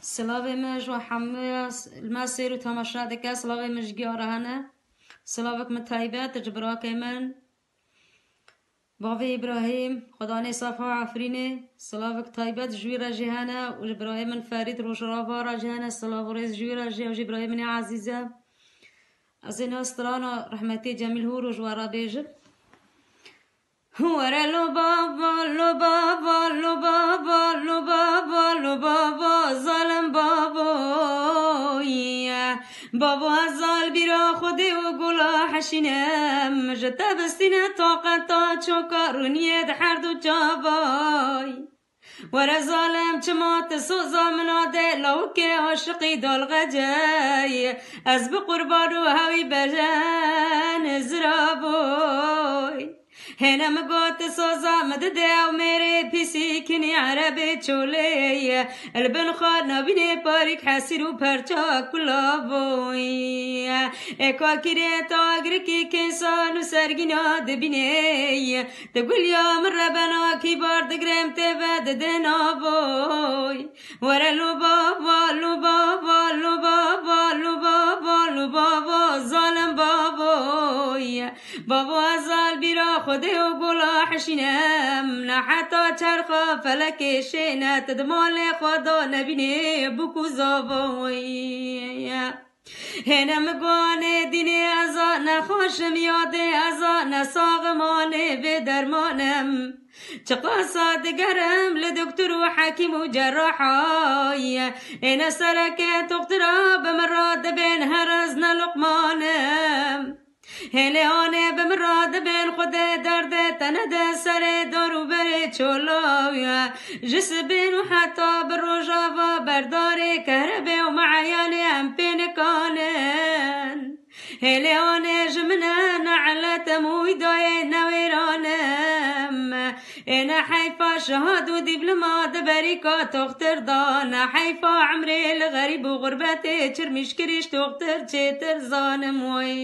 سلاوی مج و همه المسیر و تماشا دکه سلاوی مج گیارهانه سلاوک متایبت جبرا که من باوی ابراهیم خدا نصفه عفرینه سلاوک تایبت جویر جهانه و ابراهیم من فرید روش راوا جهانه سلاو ریز جویر جه و ابراهیم من عزیزه از این استرانا رحمتی جمیل هو روش وارا بیجر ورا لبابا لبابا لبابا لبابا لبابا ظالم بابا بابا زال بیرا خودی و گلا حشینم جتا بستینه طاقتا چوکارونیه ده هر دو جابای ورا ظالم چمات سوزا مناده لوکه عاشقی دالغجای از بقربان و هوی بجان زرابوی هنم قوت سوزا مدده و میره پیسی کنی عربی چوله البن خواد نبینه پاریک حسیر و پرچا کلا بوی اکا کره تا گرکی کنسان و سرگینا دبینه تقول یا من ربنا کی بار دگرم تبا ددنا بوی ورا لبابا لبابا لبابا لبابا لبابا ظالم بابوی بابا ازال بیرا خودی و گلا حشینم نه حتی چرخا فلک شینه تدمال خدا نبینه بکو زابوی هنم گوانه دینه ازا نخوشم یاده ازا نساغمانه به درمانم چقا صادقرم لدکتر و حکیم و جراحای این سرکه تخترا بمراد بین هرز نلقمانم هلیانه بمراد بین خود درد تنده سر دارو بره چولاویا جس بین و حتی بروجا و بردار کهربه و معیانه هم پینکانن هلیانه جمنه نعلت مویدای نویرانم اینا حیفا شهاد و دیبلمات بریکا تختر دانا حیفا عمری لغریب و غربت چرمش کریش تختر چیتر زانم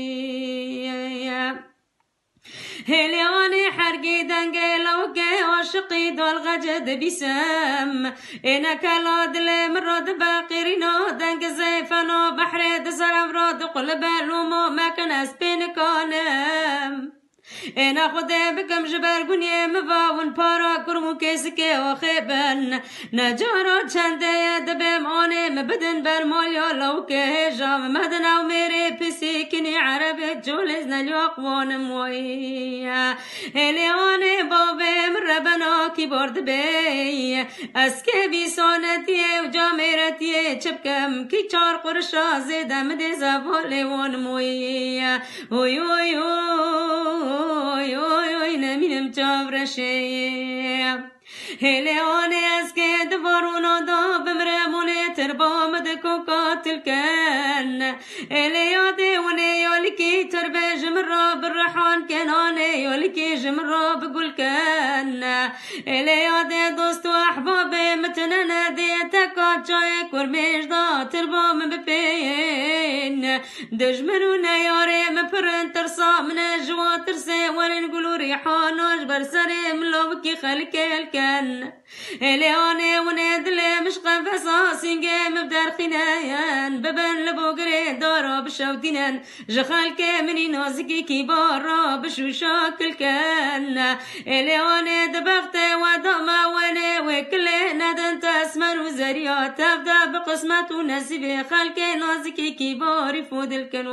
هلیانه حرگی دنگه لوگه عاشقی دالغجد بیسم اینا کلا دل مراد باقیرینا دنگ زیفنا بحر دزرم راد قلب لومو مکن از پینکانم اینا خوده بکم جبرگونی مواون پارا کرمو کسی که آخیبن نجارا چنده دبم آنه مبدن برمالیا لوکه جام مدن او میره پسی کنی عرب جولز نلیاق وانم وی هلیانه بابم ربنا کی برد بی از که بی سانتیه و جامیرتیه چپکم کی چار قرشا زیدم دی زوال وانم وی اوی اوی اوی اوی اوی نمینم چاورشه هلیانه از که دوارونا دا بمرمونه تربامد کو قاتل کن هلیاده ونه یالکی تربه جمرا برحان کنانه یالکی جمرا بگل کن هلیاده دوست و احباب متننه دیتا چای کرمیش دا تربام بپین دجمنونه یاره مپرن ترسا من جوا ترسه ورن قلو ریحانوش برسره ملوکی خلک الکن هلیانه ونه دل مشقا فسا سینگه مبدر خیناین ببن لبوگره دارا بشودینن جخال که منی نازکی کی بارا بشو شاکل کن هلیانه دبخت و داما ونه وکله ندن تسمر و زریات تفدا بقسمت و نصیب خلک نازکی کی باری فودل کن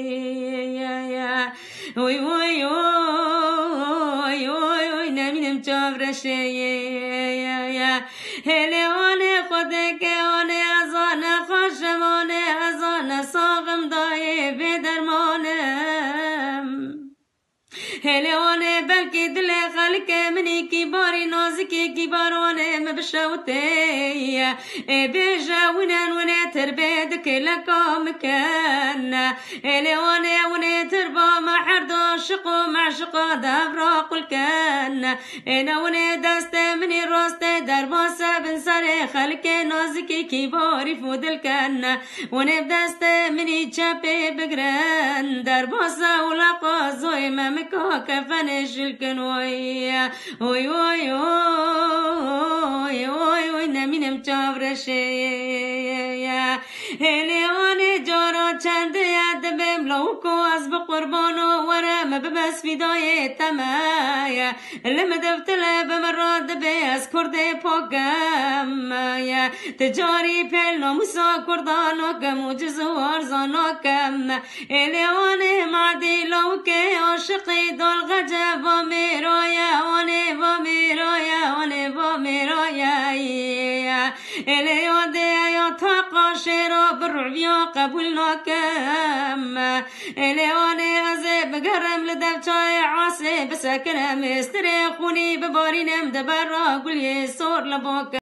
وی وی وی وی نمینم چاورشه هلیانه خود که آنه ازانه خوشمانه ازانه ساغم دایه بدرمانم هلیانه بلکی دل خلق منی کی باری نازکی کی بارونه مبشوته بیجاونن ونه تربید کلکا مکن هلیانه ونه تربا محردو شقو معشقا دبرا قل کن اینا ونه دست منی راست درباسه بن سر خلق نازکی کی باری فودل کن ونه دست منی چپه بگرن درباسه ولقا زوی ممکا كفنش الكنوية وي وي وي وي وي نمين مجابرشي هلیوان جارا چند ید بملوکو از بقربانو ورم ببس فدای تمایا لم دفتله بمراد بی از کرده پاکم تجاری پیل ناموسا کردانو کم و جزوار زانو کم هلیوان معدی لوکه عاشقی دل غجب و میرویا و میرویا الیاد یا تاقا شیرا برعبیا قبول ناکم الیوان از بگرم لدب چای عاصی بسکنم استری خونی ببارینم دبر را گلی سور لباک